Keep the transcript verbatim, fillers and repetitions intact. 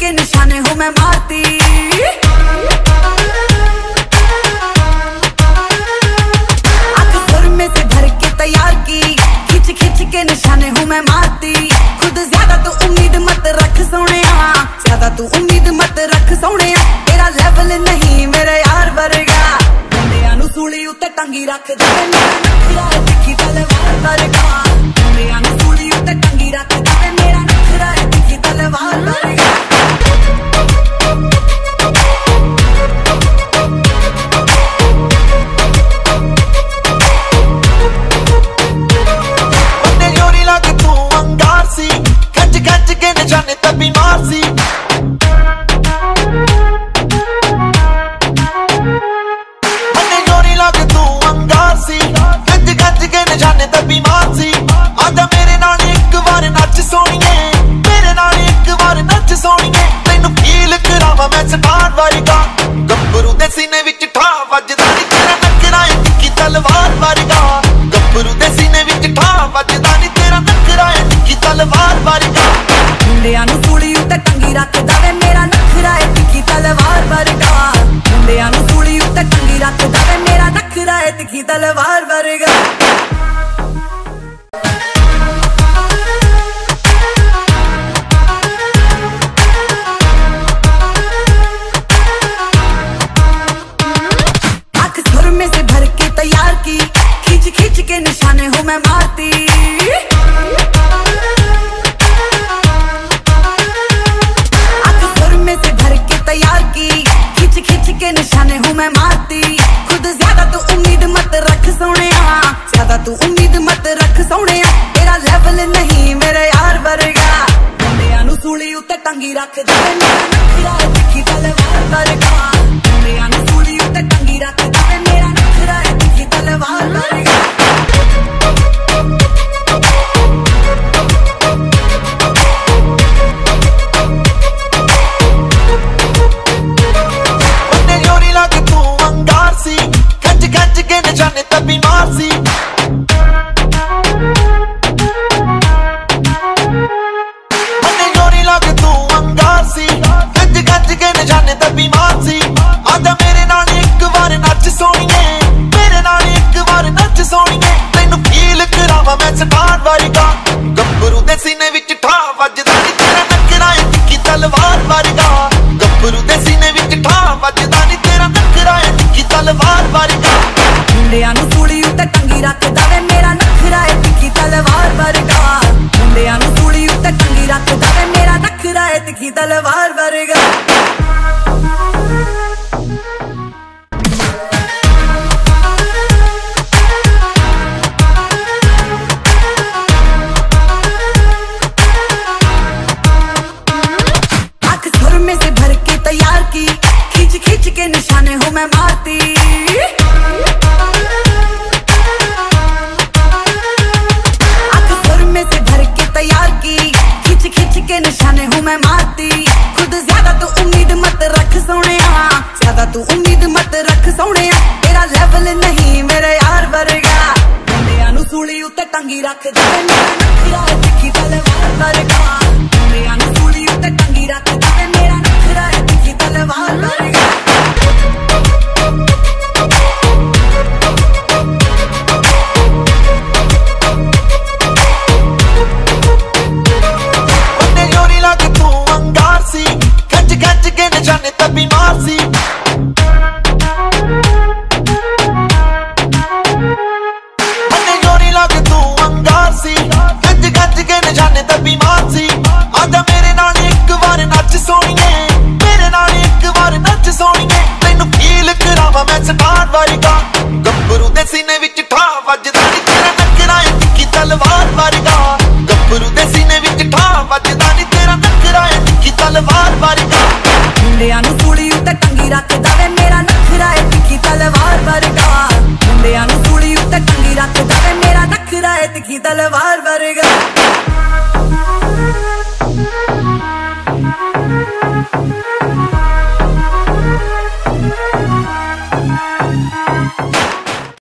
के निशाने हूँ मैं मारती। आंख सुर में से भर के तैयार की, खिंच खिंच के निशाने हूँ मैं मारती। खुद ज्यादा तू उम्मीद मत रख सोनिया, ज्यादा तू उम्मीद मत रख सोनिया। तेरा लेवल नहीं मेरे यार वर्गा, मुंडिया नू सूली उत्ते टंगी रख दे मेरा नखरा है तिखी तलवार वर्गा। मुंडिया नू सूली उत्ते टंगी रख दे मेरा नखरा है तिखी तलवार वर्गा। बीमार सी मन्ने जोरी लग तू अंगार सी, गंज गंज के निशाने ते बीमार सी। आजा मेरे नाल एक बार नच सोनिए, मेरे नाल एक बार नच सोनिए। तैनू फील करावा मैं स्टार वर्गा, गब्बरू दे सीने विच ठा वजदा नी तेरा नखरा है तिखी तलवार वर्गा। गब्बरू दे सीने विच ठा वजदा नी तेरा नखरा है तिखी तलवार वर्गा। मुंडिया नू सूली उत्ते टंगी रख दे मेरा नखरा है तिखी तलवार वर्गा। मुंडिया नू सूली उत्ते टंगी रख दे मेरा नखरा है तिखी तलवार वर्गा। आंख सुर में से भर के तैयार की, खींच खींच के निशाने हूँ मैं मारती। के निशाने हूँ मैं मारती। खुद ज्यादा तू उम्मीद मत रख सोनिया, ज्यादा तू उम्मीद मत रख सोनिया। तेरा लेवल नहीं मेरे यार वर्गा, मुंडिया नू सूली उत्ते टंगी रख दे मेरा नखरा है तिखी तलवार वर्गा। मुंडिया नू सूली उत्ते टंगी रख दे मेरा नखरा है तिखी तलवार वर्गा। निशाने ते बीमार सी मन्ने जोरी लग तू अंगार सी, गंज गंज के निशाने ते बीमार सी। आजा मेरे नाल एक बार नच सोनिए, मेरे नाल एक बार नच सोनिए। तैनू फील करावा मैं स्टार वर्गा, गब्बरू दे सीने विच ठा वजदा नी तेरा नखरा है तिखी तलवार वर्गा। गब्बरू दे सीने विच ठा वजदा नी तेरा नखरा है तिखी तलवार वर्गा। मुंडिया नू सूली उत्ते टंगी रख दे मेरा नखरा है तिखी तलवार वर्गा। मुंडिया नू सूली उत्ते टंगी रख दे मेरा नखरा है तिखी तलवार वर्गा। आंख सुर में से भर के तैयार की, खींच खींच के निशाने हूँ मैं मारती। के निशाने हूँ मैं मारती। खुद ज्यादा तू उम्मीद मत रख सोनिया, ज्यादा तू उम्मीद मत रख सोनिया। तेरा लेवल नहीं मेरे यार वर्गा, मुंडिया नू सूली उत्ते टंगी रख दे मेरा नखरा है तिखी तलवार वर्गा। मुंडिया नू सूली उत्ते टंगी रख दे मेरा नखरा है तिखी तलवार वर्गा। निशाने ते बीमार सी मन्ने जोरी लग तू अंगार सी, गंज गंज के निशाने ते बीमार सी। आजा मेरे नाल एक बार नच सोनिए, मेरे नाल एक बार नच सोनिए। तैनू फील करावा मैं स्टार वर्गा, गब्बरू दे सीने विच ठा वजदा नी तेरा नखरा है तिखी तलवार वर्गा। गब्बरू दे सीने विच ठा वजदा नी तेरा नखरा है तिखी तलवार वर्गा। मुंडिया नू सूली उत्ते टंगी रख दे मेरा नखरा है तिखी तलवार वर्गा। मुंडिया नू सूली उत्ते टंगी रख दे मेरा नखरा है तिखी तलवार वर्गा।